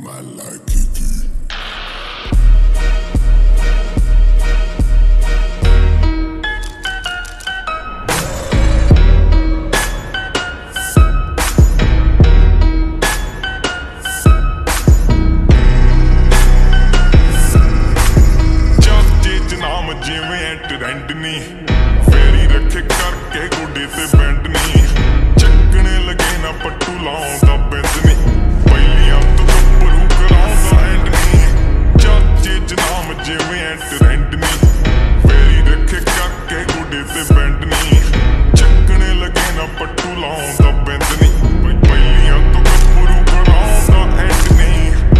I like it. रैंट नी फेरी रखे करके गुड्डे ते बैंड नी चक्कने लगे ना पट्टू लाउंदा बिंद नी पहलियां तो गब्बरू कराउंदा एंड नी चाचे जनाम जिवें एंट रैंट